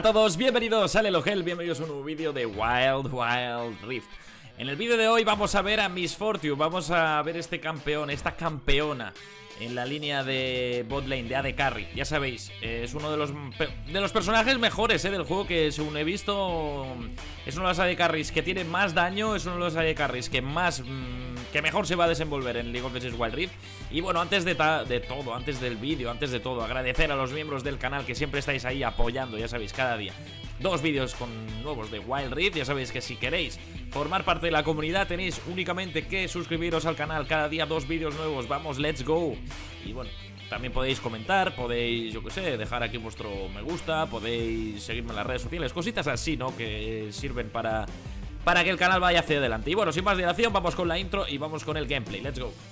A todos, bienvenidos a Lelogel, bienvenidos a un nuevo vídeo de Wild Rift. En el vídeo de hoy vamos a ver a Miss Fortune, vamos a ver este campeón, esta campeona en la línea de botlane, de AD Carry. Ya sabéis, es uno de los personajes mejores del juego que según he visto es uno de los AD Carries que tiene más daño, es uno de los AD Carries que mejor se va a desenvolver en League of Legends Wild Rift. Y bueno, antes de todo, antes del vídeo, antes de todo, agradecer a los miembros del canal que siempre estáis ahí apoyando, ya sabéis, cada día dos vídeos nuevos de Wild Rift. Ya sabéis que si queréis formar parte de la comunidad tenéis únicamente que suscribiros al canal, cada día dos vídeos nuevos, vamos, let's go. Y bueno, también podéis comentar, podéis, yo que sé, dejar aquí vuestro me gusta, podéis seguirme en las redes sociales, cositas así, ¿no? Que sirven para que el canal vaya hacia adelante. Y bueno, sin más dilación, vamos con la intro y vamos con el gameplay, let's go.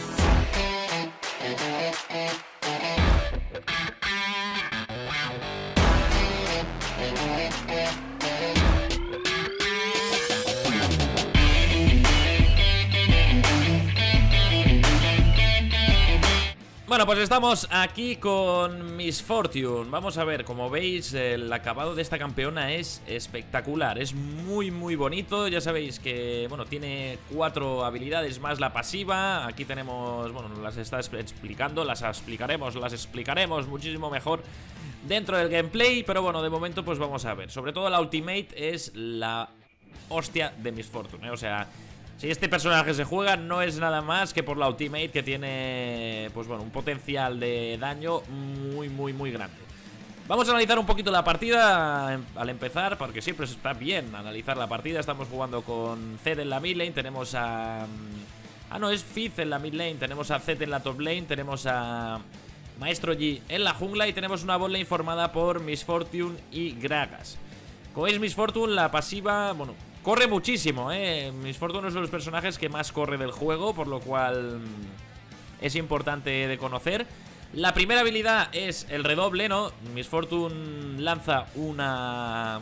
Bueno, pues estamos aquí con Miss Fortune. Vamos a ver, como veis, el acabado de esta campeona es espectacular. Es muy bonito. Ya sabéis que, bueno, tiene 4 habilidades más la pasiva. Aquí tenemos, bueno, las está explicando, las explicaremos muchísimo mejor dentro del gameplay. Pero bueno, de momento pues vamos a ver. Sobre todo la ultimate es la hostia de Miss Fortune, ¿eh? O sea, si este personaje se juega no es nada más que por la ultimate, que tiene, pues bueno, un potencial de daño muy grande. Vamos a analizar un poquito la partida al empezar, porque siempre está bien analizar la partida. Estamos jugando con Zed en la mid lane, tenemos a... no, es Fizz en la mid lane, tenemos a Zed en la top lane, tenemos a Maestro Yi en la jungla y tenemos una bot lane formada por Miss Fortune y Gragas. Como veis, Miss Fortune, la pasiva, bueno, corre muchísimo, Miss Fortune es uno de los personajes que más corre del juego, por lo cual es importante de conocer. La primera habilidad es el redoble, ¿no? Miss Fortune lanza una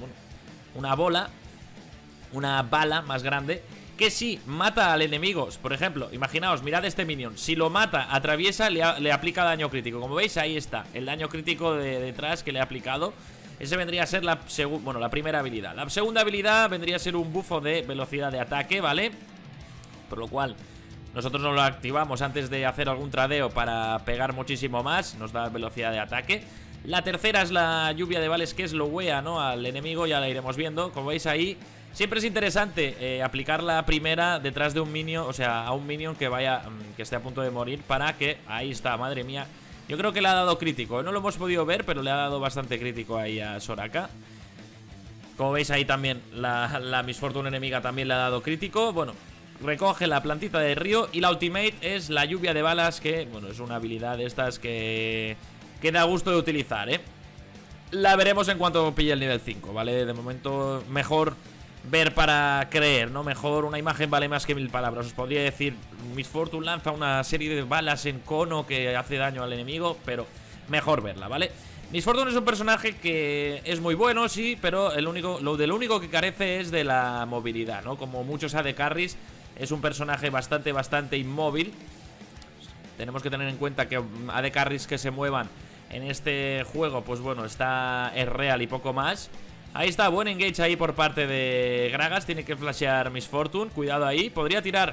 bala más grande que si mata al enemigo, por ejemplo, imaginaos, mirad este minion, si lo mata, atraviesa, le aplica daño crítico. Como veis, ahí está, el daño crítico de detrás que le ha aplicado. Ese vendría a ser la primera habilidad. La segunda habilidad vendría a ser un bufo de velocidad de ataque, ¿vale? Por lo cual nosotros nos lo activamos antes de hacer algún tradeo para pegar muchísimo más. Nos da velocidad de ataque. La tercera es la lluvia de balas, que es slowea, ¿no? Al enemigo, ya la iremos viendo. Como veis ahí, siempre es interesante aplicar la primera detrás de un minion, o sea, a un minion que esté a punto de morir, para que, ahí está, madre mía. Yo creo que le ha dado crítico, no lo hemos podido ver, pero le ha dado bastante crítico ahí a Soraka. Como veis ahí también, la Miss Fortune enemiga también le ha dado crítico. Bueno, recoge la plantita de río. Y la ultimate es la lluvia de balas, que, bueno, es una habilidad de estas que da gusto de utilizar, La veremos en cuanto pille el nivel 5, ¿vale? De momento, mejor ver para creer, ¿no? Mejor una imagen vale más que 1000 palabras. Os podría decir, Miss Fortune lanza una serie de balas en cono que hace daño al enemigo, pero mejor verla, ¿vale? Miss Fortune es un personaje que es muy bueno, sí, pero lo único que carece es de la movilidad, ¿no? Como muchos AD Carries, es un personaje bastante inmóvil. Tenemos que tener en cuenta que AD Carries que se muevan en este juego, pues bueno, es real y poco más. Ahí está, buen engage ahí por parte de Gragas. Tiene que flashear Miss Fortune, cuidado ahí, podría tirar.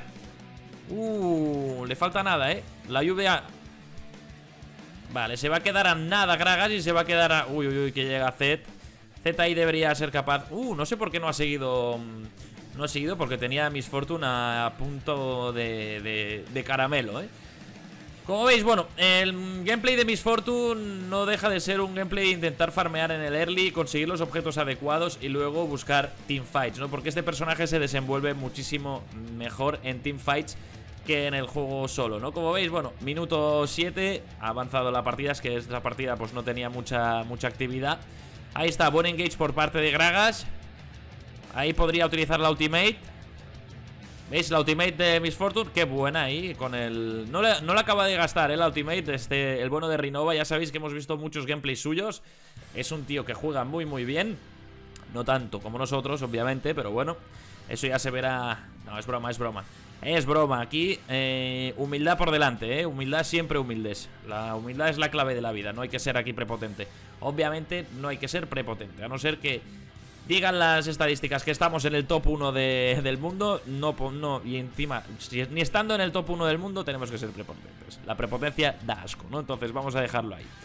Le falta nada, la lluvia. Vale, se va a quedar a nada Gragas y se va a quedar a... Uy, que llega Zed. Zed ahí debería ser capaz... no sé por qué no ha seguido... No ha seguido porque tenía a Miss Fortune a punto de caramelo, Como veis, bueno, el gameplay de Miss Fortune no deja de ser un gameplay de intentar farmear en el early, conseguir los objetos adecuados y luego buscar teamfights, ¿no? Porque este personaje se desenvuelve muchísimo mejor en teamfights que en el juego solo, ¿no? Como veis, bueno, minuto 7, ha avanzado la partida, es que esta partida pues no tenía mucha actividad. Ahí está, buen engage por parte de Gragas. Ahí podría utilizar la ultimate. ¿Veis? La ultimate de Miss Fortune, qué buena ahí con el... No la acaba de gastar, la ultimate, el bueno de Rinova. Ya sabéis que hemos visto muchos gameplays suyos. Es un tío que juega muy bien. No tanto como nosotros, obviamente, pero bueno, eso ya se verá. No, es broma, Es broma, aquí humildad por delante, humildad siempre humildes. La humildad es la clave de la vida, no hay que ser aquí prepotente. Obviamente no hay que ser prepotente, a no ser que digan las estadísticas que estamos en el top 1 del mundo. No, y encima, ni estando en el top 1 del mundo tenemos que ser prepotentes. La prepotencia da asco, ¿no? Entonces vamos a dejarlo ahí.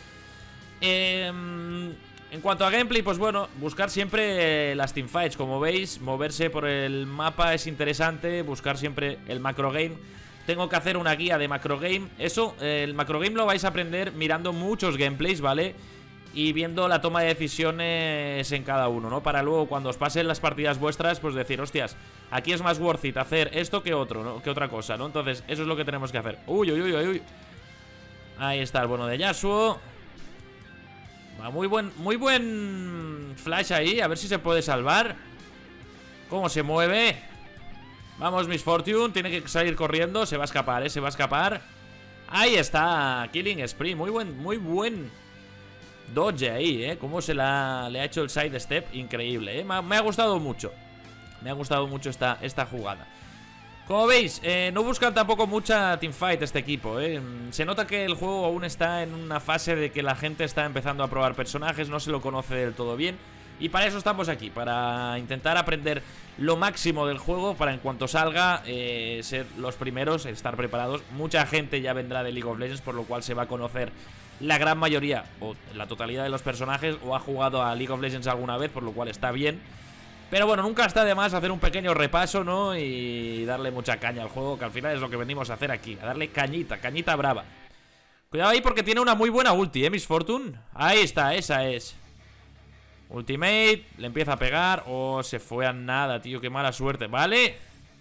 En cuanto a gameplay, pues bueno, buscar siempre las teamfights. Como veis, moverse por el mapa es interesante. Buscar siempre el macrogame. Tengo que hacer una guía de macrogame. Eso, el macrogame lo vais a aprender mirando muchos gameplays, ¿vale? Y viendo la toma de decisiones en cada uno, ¿no? Para luego, cuando os pasen las partidas vuestras, pues decir, hostias, aquí es más worth it hacer esto que otro, ¿no? Que otra cosa, ¿no? Entonces, eso es lo que tenemos que hacer. Uy, uy, uy, uy, uy. Ahí está el bueno de Yasuo. Va, muy buen flash ahí. A ver si se puede salvar. ¿Cómo se mueve? Vamos, Miss Fortune. Tiene que salir corriendo. Se va a escapar, se va a escapar. Ahí está. Killing Spree. Muy buen dodge ahí, Cómo le ha hecho el side step. Increíble, Me ha gustado mucho. Me ha gustado mucho esta jugada. Como veis, no buscan tampoco mucha teamfight este equipo, Se nota que el juego aún está en una fase de que la gente está empezando a probar personajes, no se lo conoce del todo bien. Y para eso estamos aquí, para intentar aprender lo máximo del juego, para en cuanto salga, ser los primeros, estar preparados. Mucha gente ya vendrá de League of Legends, por lo cual se va a conocer la gran mayoría, o la totalidad de los personajes, o ha jugado a League of Legends alguna vez, por lo cual está bien. Pero bueno, nunca está de más hacer un pequeño repaso, ¿no? Y darle mucha caña al juego, que al final es lo que venimos a hacer aquí, a darle cañita brava. Cuidado ahí porque tiene una muy buena ulti, Miss Fortune. Ahí está, esa es. Ultimate, le empieza a pegar. Oh, se fue a nada, tío, qué mala suerte. Vale.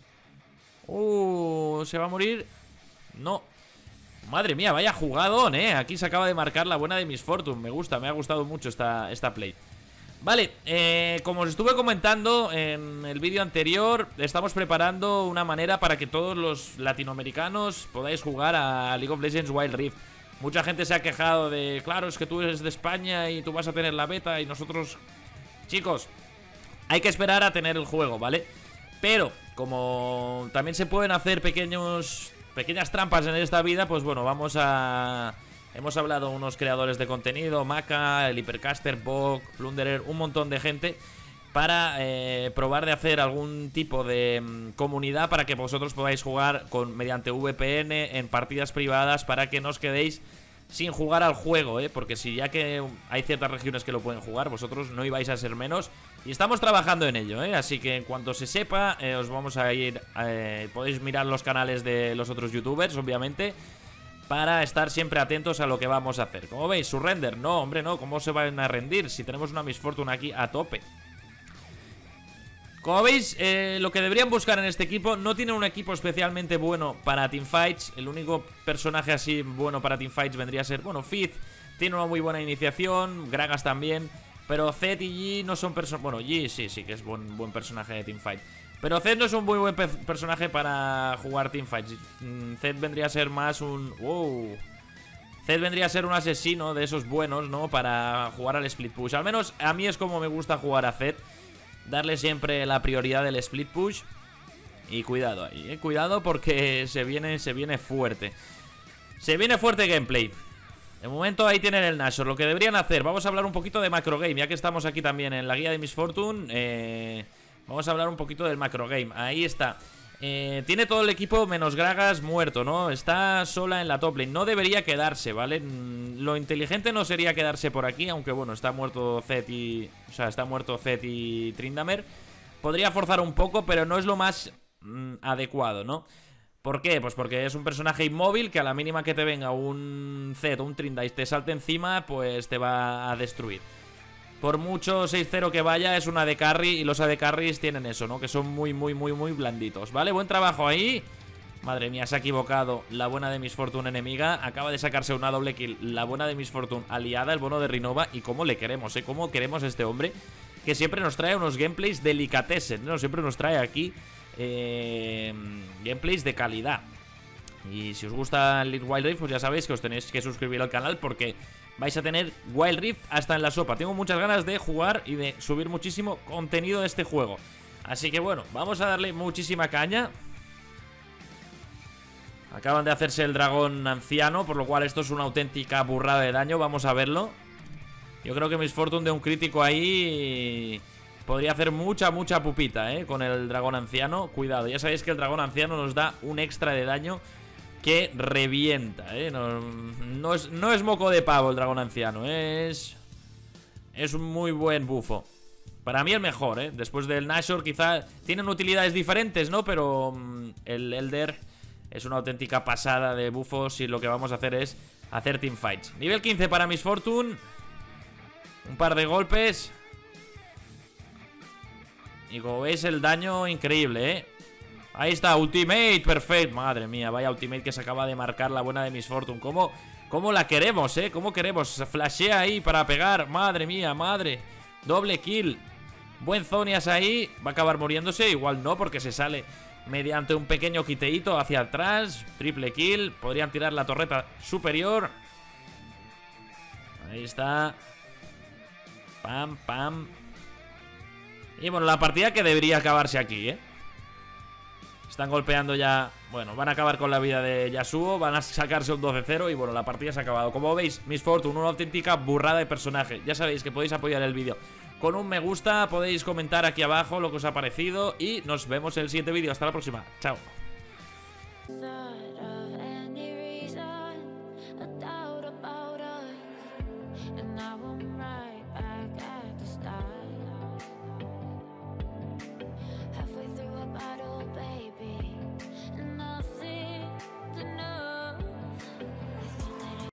¿Se va a morir? No. Madre mía, vaya jugadón, Aquí se acaba de marcar la buena de Miss Fortune. Me gusta, me ha gustado mucho esta play. Vale, como os estuve comentando en el vídeo anterior, estamos preparando una manera para que todos los latinoamericanos podáis jugar a League of Legends Wild Rift. Mucha gente se ha quejado de, claro, es que tú eres de España y tú vas a tener la beta y nosotros... Chicos, hay que esperar a tener el juego, ¿vale? Pero, como también se pueden hacer pequeñas trampas en esta vida, pues bueno, hemos hablado unos creadores de contenido, Maca, el Hypercaster, Bog, Plunderer, un montón de gente, para probar de hacer algún tipo de comunidad para que vosotros podáis jugar mediante VPN en partidas privadas, para que no os quedéis sin jugar al juego, porque si ya que hay ciertas regiones que lo pueden jugar, vosotros no ibais a ser menos. Y estamos trabajando en ello, así que en cuanto se sepa, os vamos a ir, podéis mirar los canales de los otros youtubers, obviamente, para estar siempre atentos a lo que vamos a hacer. Como veis, su render, no, hombre, no, ¿cómo se van a rendir si tenemos una Miss Fortune aquí a tope? Como veis, lo que deberían buscar en este equipo, no tienen un equipo especialmente bueno para teamfights. El único personaje así bueno para teamfights vendría a ser, bueno, Fizz tiene una muy buena iniciación, Gragas también, pero Zed y Yi no son personajes... Bueno, Yi sí que es buen personaje de teamfight, pero Zed no es un muy buen personaje para jugar teamfights. Zed vendría a ser más un... ¡Wow! Zed vendría a ser un asesino de esos buenos, ¿no? Para jugar al split push. Al menos a mí es como me gusta jugar a Zed. Darle siempre la prioridad del split push. Y cuidado ahí, cuidado porque se viene fuerte. Se viene fuerte gameplay. De momento ahí tienen el Nashor. Lo que deberían hacer, vamos a hablar un poquito de macro game, ya que estamos aquí también en la guía de Miss Fortune. Vamos a hablar un poquito del macro game. Ahí está. Tiene todo el equipo menos Gragas muerto, ¿no? Está sola en la top lane. No debería quedarse, ¿vale? Lo inteligente no sería quedarse por aquí, aunque bueno, está muerto Zed y... O sea, está muerto Zed y Tryndamere. Podría forzar un poco, pero no es lo más adecuado, ¿no? ¿Por qué? Pues porque es un personaje inmóvil que a la mínima que te venga un Zed o un Tryndamere y te salte encima, pues te va a destruir. Por mucho 6-0 que vaya, es un AD Carry. Y los AD Carries tienen eso, ¿no? Que son muy blanditos, ¿vale? Buen trabajo ahí. Madre mía, se ha equivocado la buena de Miss Fortune enemiga. Acaba de sacarse una doble kill la buena de Miss Fortune aliada, el bono de Rinova. Y cómo le queremos, cómo queremos a este hombre, que siempre nos trae unos gameplays delicatessen, ¿no? Siempre nos trae aquí gameplays de calidad. Y si os gusta el Wild Rift, pues ya sabéis que os tenéis que suscribir al canal, porque vais a tener Wild Rift hasta en la sopa. Tengo muchas ganas de jugar y de subir muchísimo contenido de este juego. Así que bueno, vamos a darle muchísima caña. Acaban de hacerse el dragón anciano, por lo cual esto es una auténtica burrada de daño. Vamos a verlo. Yo creo que Miss Fortune de un crítico ahí podría hacer mucha pupita, con el dragón anciano. Cuidado, ya sabéis que el dragón anciano nos da un extra de daño que revienta, no es moco de pavo el dragón anciano, es un muy buen bufo. Para mí el mejor, después del Nashor quizá tienen utilidades diferentes, ¿no? Pero el Elder es una auténtica pasada de bufos y lo que vamos a hacer es hacer teamfights. Nivel 15 para Miss Fortune. Un par de golpes. Y como veis el daño increíble, Ahí está, ultimate, perfecto. Madre mía, vaya ultimate que se acaba de marcar la buena de Miss Fortune. ¿Cómo la queremos, ¿Cómo queremos? Se flashea ahí para pegar. Madre mía, madre. Doble kill. Buen Zonias ahí. Va a acabar muriéndose. Igual no, porque se sale mediante un pequeño quiteíto hacia atrás. Triple kill. Podrían tirar la torreta superior. Ahí está. Pam, pam. Y bueno, la partida que debería acabarse aquí, Están golpeando ya. Bueno, van a acabar con la vida de Yasuo. Van a sacarse un 12-0 y bueno, la partida se ha acabado. Como veis, Miss Fortune, una auténtica burrada de personaje. Ya sabéis que podéis apoyar el vídeo con un me gusta. Podéis comentar aquí abajo lo que os ha parecido. Y nos vemos en el siguiente vídeo. Hasta la próxima. Chao.